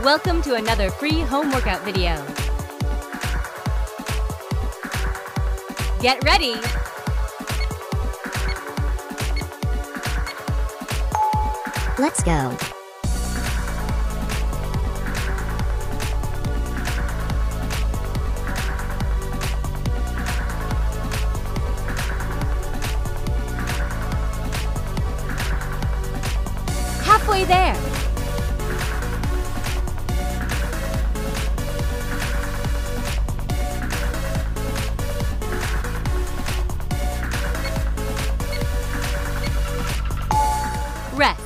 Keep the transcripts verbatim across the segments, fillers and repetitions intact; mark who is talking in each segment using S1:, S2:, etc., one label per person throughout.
S1: Welcome to another free home workout video. Get ready.
S2: Let's go.
S1: Halfway there. Rest.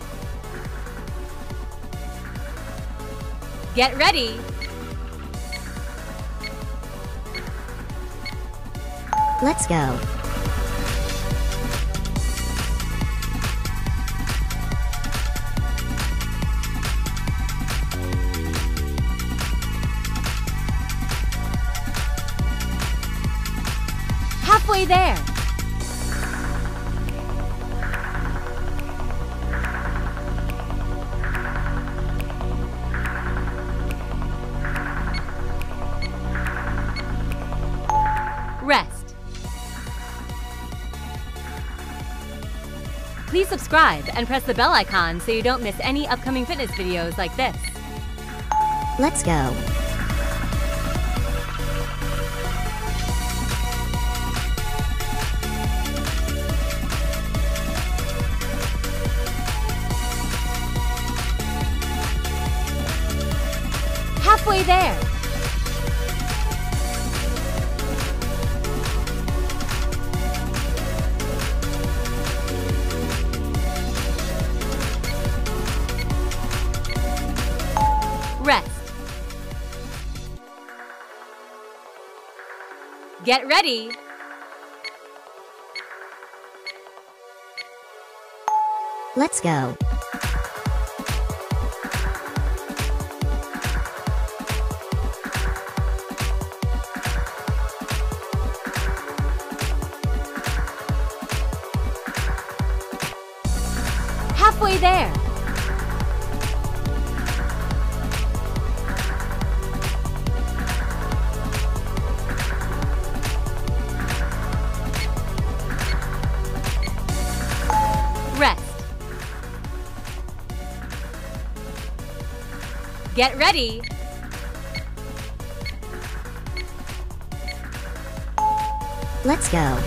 S1: Get ready.
S2: Let's go.
S1: Halfway there. Rest. Please subscribe and press the bell icon so you don't miss any upcoming fitness videos like this.
S2: Let's go.
S1: Halfway there. Rest. Get ready.
S2: Let's go.
S1: Halfway there. Rest. Get ready.
S2: Let's go.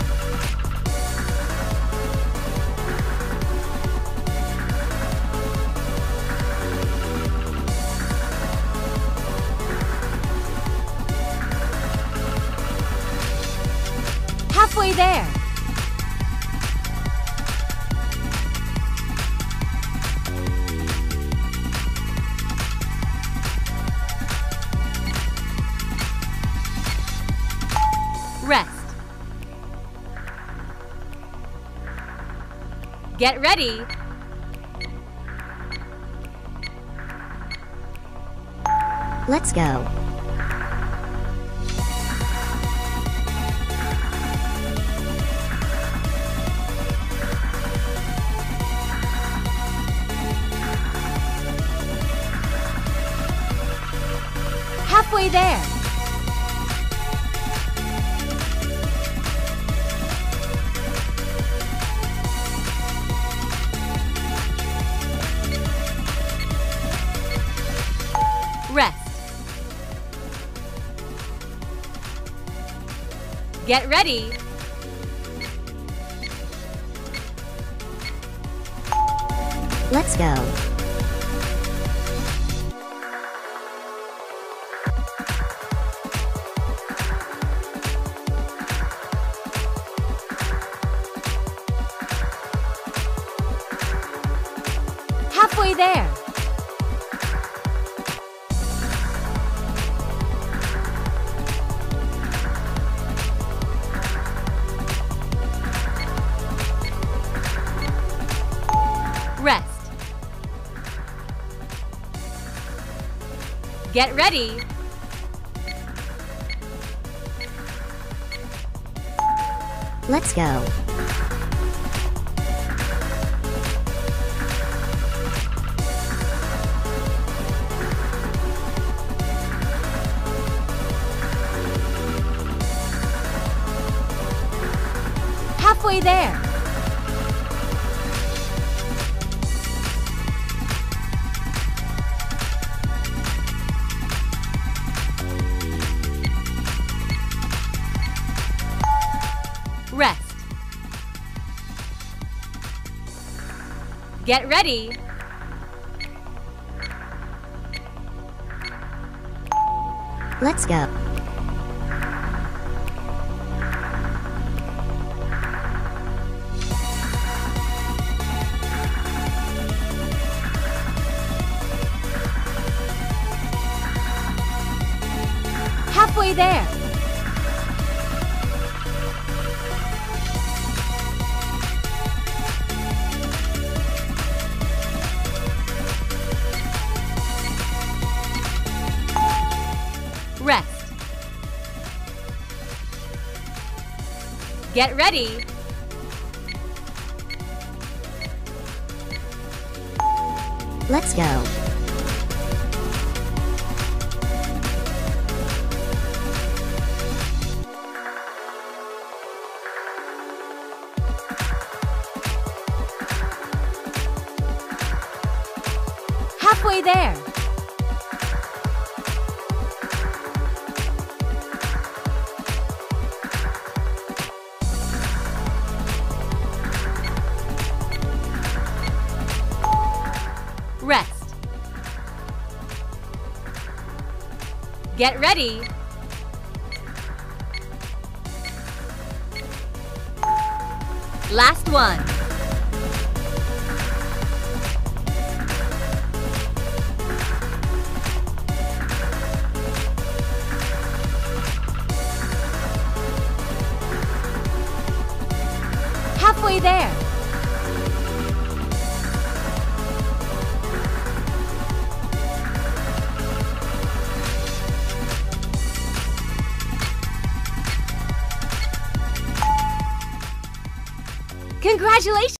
S1: Halfway there. Rest. Get ready.
S2: Let's go.
S1: Halfway there. Rest. Get ready.
S2: Let's go.
S1: Halfway there. Rest. Get ready.
S2: Let's go.
S1: Halfway there. Rest. Get ready.
S2: Let's go.
S1: Halfway there. Rest. Get ready.
S2: Let's go.
S1: Halfway there. Rest. Get ready. Last one. Halfway there. Congratulations!